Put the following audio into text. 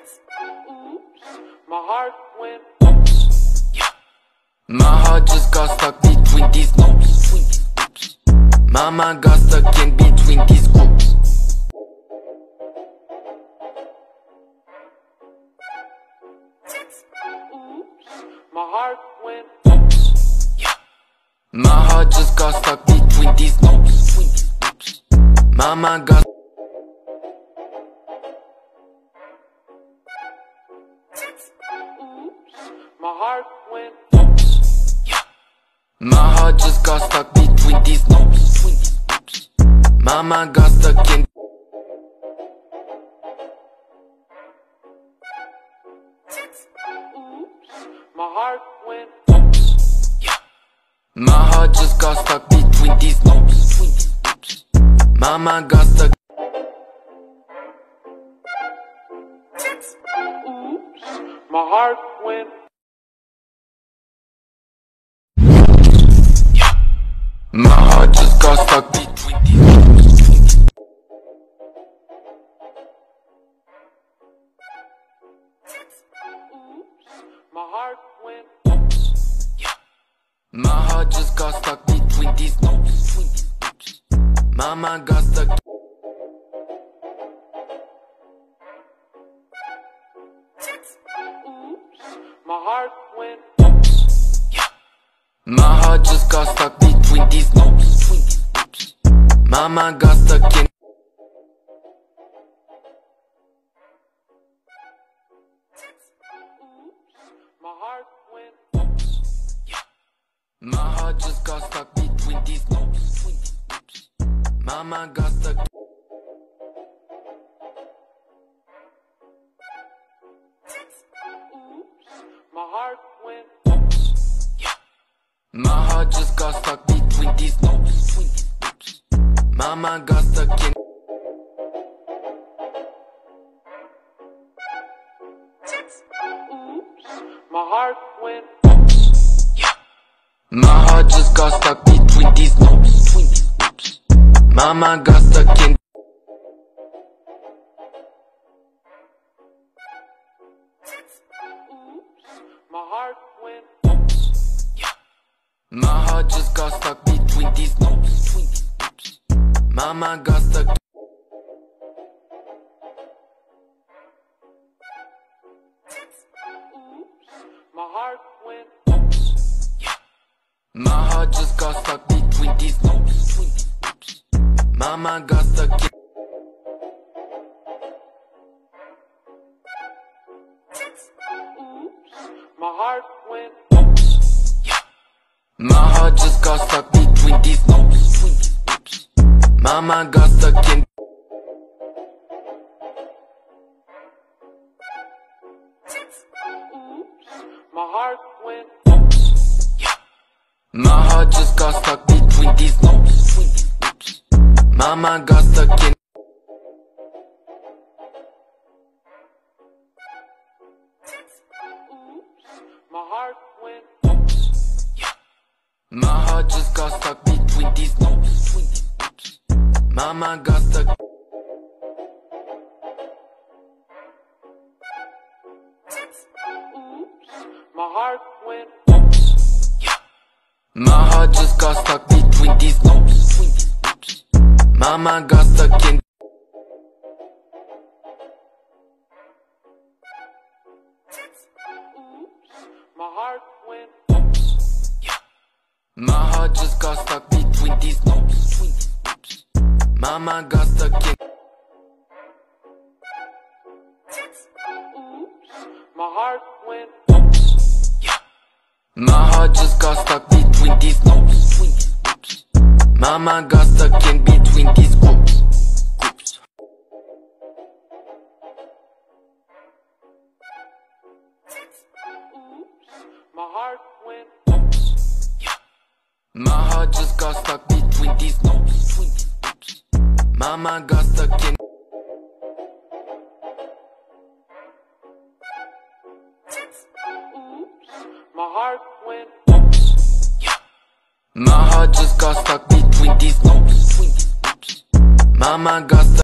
My heart went oops. Yeah. My heart just got stuck between these loops. My mind got stuck in between these groups. My heart went oops. Yeah. My heart just got stuck between these loops. My mind got my heart went oops. Yeah. My heart just got stuck between these loops. My mind got stuck in my heart went oops. Yeah. My heart just got stuck between these loops. My mind got stuck. My heart went. Yeah. My heart just got stuck between these loops. My heart went oops. Yeah. My heart just got stuck between these loops. My mind got stuck. My heart went oops. Yeah. My heart just got stuck between these loops. My mind got stuck in. My heart went oops. Yeah. My heart just got stuck between these loops. My mind got stuck. My heart went oops. Yeah. My heart just got stuck between these loops. My mind got stuck in. My heart went oops. Yeah. My heart just got stuck between these loops. My mind got stuck in. My heart went oops. Yeah. My heart just got stuck between these loops. My mind got stuck. My heart went oops. Yeah. My heart just got stuck between these loops. My mind got stuck in. My heart went oops. Yeah. My heart just got stuck between these loops. My mind got stuck in. My heart went oops. Yeah. My heart just got stuck between these loops. My mind got stuck in. My heart went oops. Yeah. My heart just got stuck between these loops. My mind got stuck. My heart went oops. Yeah. My heart just got stuck between these loops. My mind got stuck in. My heart went oops. Yeah. My heart just got stuck between these loops. My mind got stuck in. My heart went oops. Yeah. My heart just got stuck between these loops. My mind got stuck in between these groups. My heart went oops. Yeah. My heart just got stuck between these loops. My mind got stuck in. My heart went oops. Yeah. My heart just got stuck between these loops. My mind got stuck.